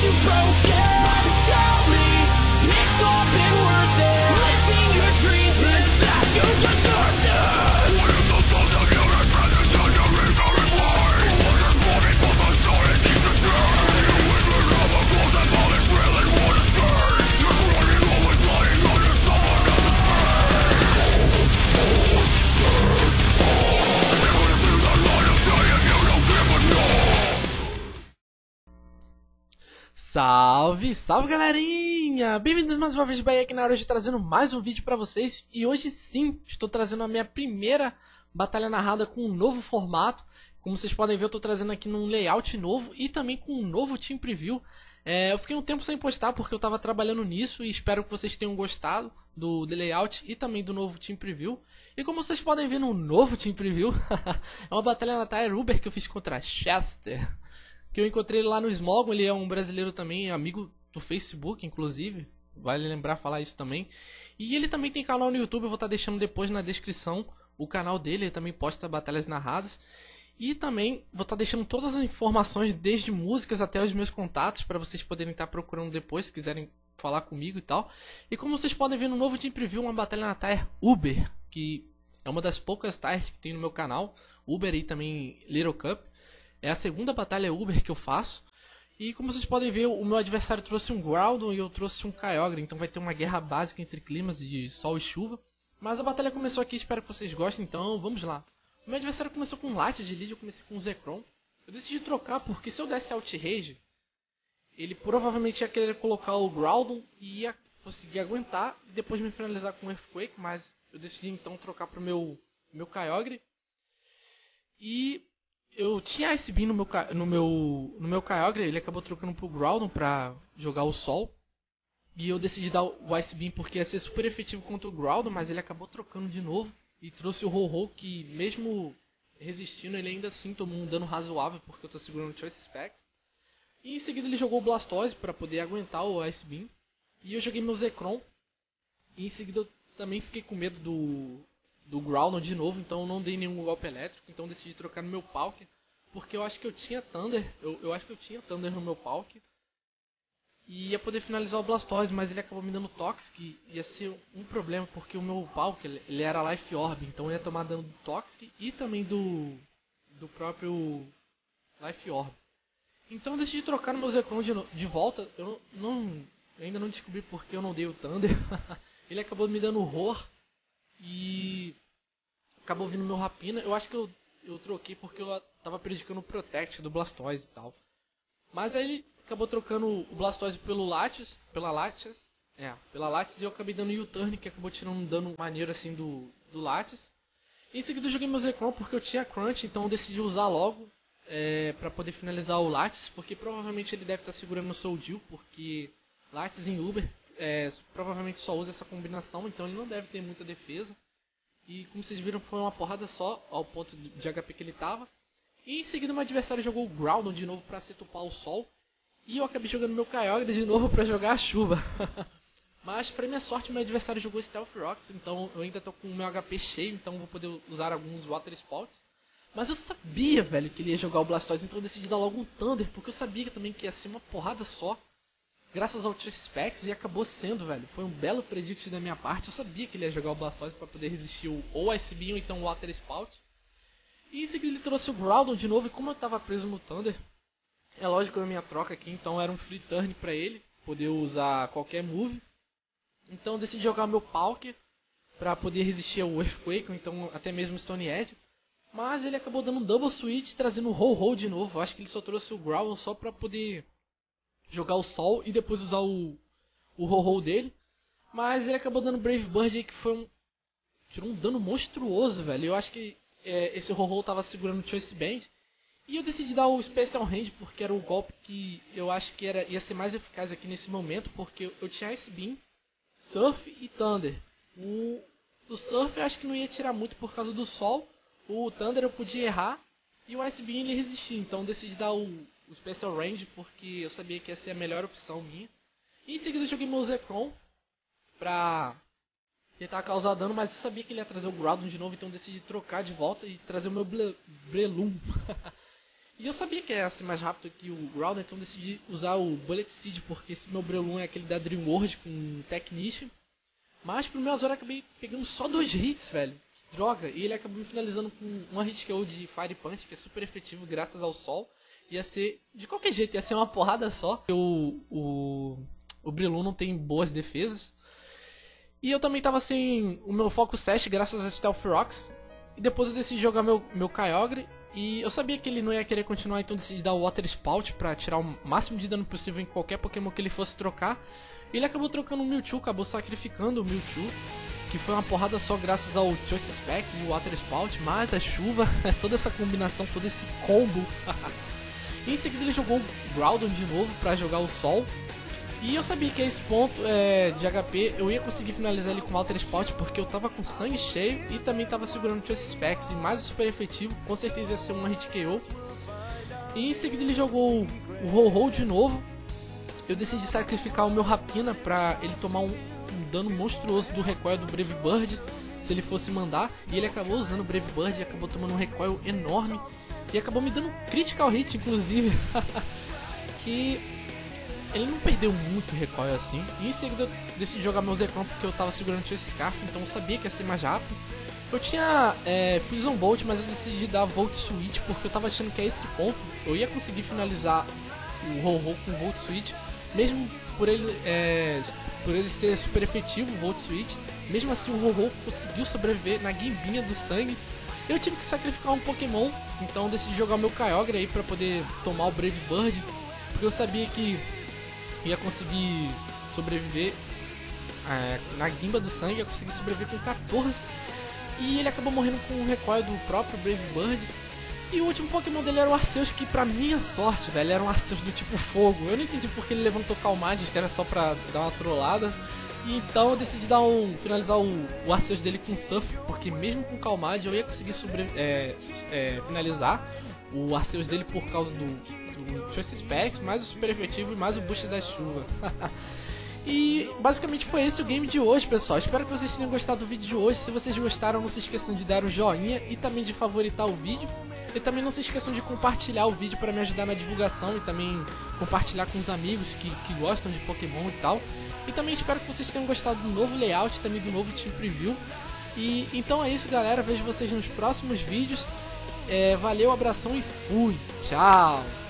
you broken. Tell me it's all been worth it. Living your dreams and that you deserve this. What if the thoughts of your presence and your ignorant lies? What if morning but the sun is easy to change? You whisper of a close and all it really what it's been. You're running always lying under someone else's face. Stand on. Even if you the light of day and you don't give a no. Salve, salve galerinha! Bem-vindos mais uma vez Bahia aqui na hoje trazendo mais um vídeo pra vocês. E hoje sim, estou trazendo a minha primeira batalha narrada com um novo formato. Como vocês podem ver, eu estou trazendo aqui num layout novo e também com um novo Team Preview. Eu fiquei um tempo sem postar porque eu estava trabalhando nisso e espero que vocês tenham gostado do layout e também do novo Team Preview. E como vocês podem ver no novo Team Preview, é uma batalha na Tire Uber que eu fiz contra Chester. Que eu encontrei ele lá no Smogon, ele é um brasileiro também, amigo do Facebook, inclusive. Vale lembrar falar isso também. E ele também tem canal no YouTube, eu vou estar deixando depois na descrição o canal dele, ele também posta batalhas narradas. E também vou estar deixando todas as informações, desde músicas até os meus contatos, para vocês poderem estar procurando depois, se quiserem falar comigo e tal. E como vocês podem ver no novo Team Preview, uma batalha na Tire Uber, que é uma das poucas tires que tem no meu canal. Uber e também Little Cup. É a segunda batalha Uber que eu faço. E como vocês podem ver, o meu adversário trouxe um Groudon e eu trouxe um Kyogre. Então vai ter uma guerra básica entre climas de sol e chuva. Mas a batalha começou aqui, espero que vocês gostem, então vamos lá. O meu adversário começou com Latias de lead, eu comecei com Zekrom. Eu decidi trocar porque se eu desse Outrage, ele provavelmente ia querer colocar o Groudon e ia conseguir aguentar e depois me finalizar com Earthquake. Mas eu decidi então trocar para o meu Kyogre. E eu tinha Ice Beam no meu Kyogre, ele acabou trocando pro Groudon pra jogar o Sol. E eu decidi dar o Ice Beam porque ia ser super efetivo contra o Groudon, mas ele acabou trocando de novo. E trouxe o Ho-Ho que mesmo resistindo, ele ainda assim tomou um dano razoável porque eu tô segurando o Choice Specs. E em seguida ele jogou o Blastoise pra poder aguentar o Ice Beam. E eu joguei meu Zekrom. E em seguida eu também fiquei com medo do Groudon de novo, então eu não dei nenhum golpe elétrico, então eu decidi trocar no meu Palkia, porque eu acho que eu tinha Thunder, eu acho que eu tinha Thunder no meu Palkia, e ia poder finalizar o Blastoise, mas ele acabou me dando Toxic, ia ser um problema, porque o meu Palkia, ele era Life Orb, então eu ia tomar dano do Toxic e também do próprio Life Orb. Então eu decidi trocar no meu Zekrom de volta, eu ainda não descobri porque eu não dei o Thunder, ele acabou me dando Roar, e acabou vindo meu Rapina. Eu acho que eu troquei porque eu tava predicando o Protect do Blastoise e tal. Mas aí ele acabou trocando o Blastoise pela Latias, e eu acabei dando U-Turn, que acabou tirando um dano maneiro assim do Latias. E em seguida eu joguei meu Zekrom porque eu tinha Crunch, então eu decidi usar logo pra poder finalizar o Latias, porque provavelmente ele deve estar segurando o Soul Deal, porque Latias em Uber provavelmente só usa essa combinação, então ele não deve ter muita defesa. E como vocês viram, foi uma porrada só ao ponto de HP que ele tava. E em seguida meu adversário jogou o Groudon de novo para setupar o sol. E eu acabei jogando meu Kyogre de novo para jogar a chuva. Mas para minha sorte meu adversário jogou Stealth Rocks, então eu ainda tô com o meu HP cheio, então vou poder usar alguns Water Spouts. Mas eu sabia, velho, que ele ia jogar o Blastoise, então eu decidi dar logo um Thunder, porque eu sabia também que ia ser uma porrada só. Graças ao Choice Specs, e acabou sendo, velho. Foi um belo predict da minha parte. Eu sabia que ele ia jogar o Blastoise para poder resistir ou Ice Beam ou então o Water Spout. E em seguida ele trouxe o Groudon de novo, e como eu tava preso no Thunder, é lógico a minha troca aqui, então era um free turn para ele poder usar qualquer move. Então eu decidi jogar meu Palkia para poder resistir ao Earthquake, ou então até mesmo Stone Edge. Mas ele acabou dando um Double Switch, trazendo o Ho-Ho de novo. Eu acho que ele só trouxe o Groudon só para poder jogar o Sol e depois usar o Ho-Ho dele. Mas ele acabou dando Brave Bird aí, que foi tirou um dano monstruoso, velho. Eu acho que esse Ho-Ho tava segurando o Choice Band. E eu decidi dar o Special Hand porque era o golpe que eu acho que ia ser mais eficaz aqui nesse momento. Porque eu tinha Ice Beam, Surf e Thunder. O Surf eu acho que não ia tirar muito por causa do Sol. O Thunder eu podia errar. E o Ice Beam ele resistia. Então eu decidi dar o Special Range porque eu sabia que ia ser a melhor opção minha. E em seguida eu joguei meu Zekrom pra tentar causar dano, mas eu sabia que ele ia trazer o Groudon de novo, então eu decidi trocar de volta e trazer o meu Breloom. E eu sabia que ia ser mais rápido que o Groudon, então decidi usar o Bullet Seed, porque esse meu Breloom é aquele da Dream World com Technician. Mas pro meu Azor eu acabei pegando só 2 hits, velho. Que droga. E ele acabou me finalizando com uma hit KO de Fire Punch, que é super efetivo graças ao sol. Ia ser, de qualquer jeito, ia ser uma porrada só. O Breloom não tem boas defesas. E eu também tava sem o meu Focus Sash graças a Stealth Rocks. E depois eu decidi jogar meu Kyogre. E eu sabia que ele não ia querer continuar, então decidi dar o Water Spout pra tirar o máximo de dano possível em qualquer Pokémon que ele fosse trocar. E ele acabou trocando o Mewtwo, acabou sacrificando o Mewtwo, que foi uma porrada só graças ao Choice Specs e o Water Spout, mas a chuva, toda essa combinação, todo esse combo. E em seguida ele jogou o Groudon de novo pra jogar o Sol. E eu sabia que a esse ponto de HP eu ia conseguir finalizar ele com o Water Spout, porque eu tava com sangue cheio e também tava segurando o Choice Specs, e mais super efetivo, com certeza ia ser uma hit KO. E em seguida ele jogou o Ho-Ho de novo. Eu decidi sacrificar o meu Rapina pra ele tomar um dano monstruoso do recoil do Brave Bird, se ele fosse mandar. E ele acabou usando o Brave Bird e acabou tomando um recoil enorme. E acabou me dando um critical hit, inclusive. Que ele não perdeu muito recoil assim. E em seguida eu decidi jogar meu Zekrom porque eu tava segurando o Scarf, então eu sabia que ia ser mais rápido. Eu tinha Fusion Bolt, mas eu decidi dar Volt Switch porque eu tava achando que a esse ponto eu ia conseguir finalizar o Ho-Ho com Volt Switch. Mesmo por ele ser super efetivo, o Volt Switch, mesmo assim o Ho-Ho conseguiu sobreviver na guimbinha do sangue. Eu tive que sacrificar um Pokémon, então eu decidi jogar o meu Kyogre aí pra poder tomar o Brave Bird, porque eu sabia que ia conseguir sobreviver na guimba do sangue, ia conseguir sobreviver com 14. E ele acabou morrendo com o recoil do próprio Brave Bird. E o último Pokémon dele era o Arceus, que pra minha sorte, velho, era um Arceus do tipo fogo. Eu não entendi porque ele levantou Calmades, que era só pra dar uma trollada. E então eu decidi finalizar o Arceus dele com Surf, porque mesmo com Calmade eu ia conseguir finalizar o Arceus dele por causa do Choice Specs, mais o super efetivo e mais o boost da chuva. E basicamente foi esse o game de hoje, pessoal. Espero que vocês tenham gostado do vídeo de hoje. Se vocês gostaram, não se esqueçam de dar o joinha e também de favoritar o vídeo. E também não se esqueçam de compartilhar o vídeo para me ajudar na divulgação e também compartilhar com os amigos que gostam de Pokémon e tal. E também espero que vocês tenham gostado do novo layout, também do novo Team Preview. E então é isso, galera. Vejo vocês nos próximos vídeos. Valeu, abração e fui. Tchau!